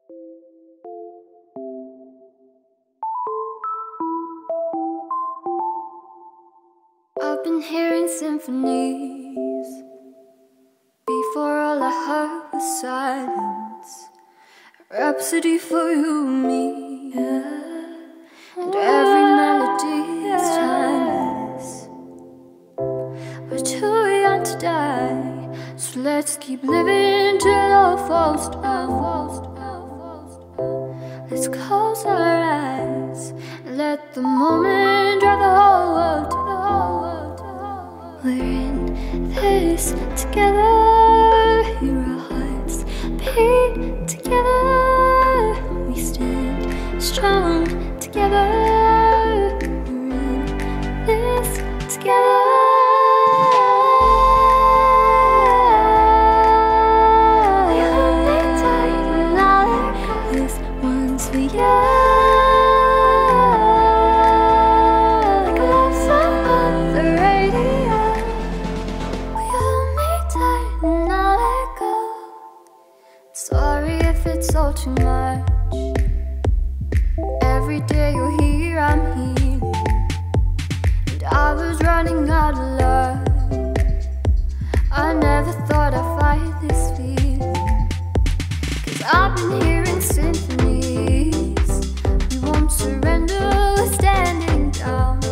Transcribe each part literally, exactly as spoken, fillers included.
I've been hearing symphonies. Before all I heard was silence. A rhapsody for you and me, yeah. And every melody is timeless. We're too young to die, so let's keep living till all falls down. Let's close our eyes and let the moment drive the whole world down. We're in this together, hear our hearts beat together. We stand strong together. We're in this together. We hold me tight and I'll let go. This one's for you. It's all too much. Every day you're here, I'm healing. And I was running out of love. I never thought I'd fight this feeling. Cause I've been hearing symphonies. We won't surrender, we're standing down.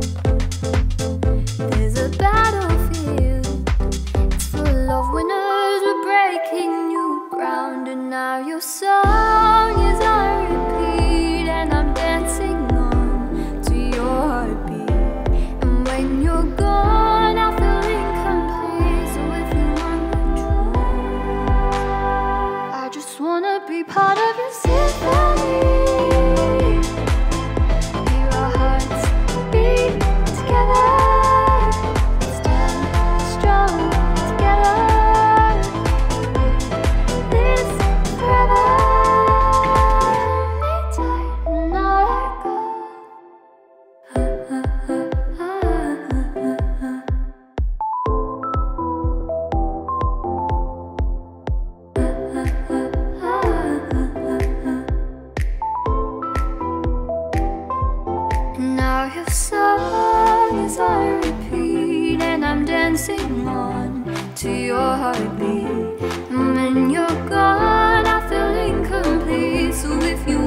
There's a battlefield. It's full of winners, we're breaking new ground. And now your song is on repeat, and I'm dancing on to your heartbeat. And when you're gone, I feel incomplete. So if you want the truth, I just wanna be part of your symphony. Hear our hearts beat together. Stand strong together. Now your song is on repeat, and I'm dancing on to your heartbeat. And when you're gone, I feel incomplete. So if you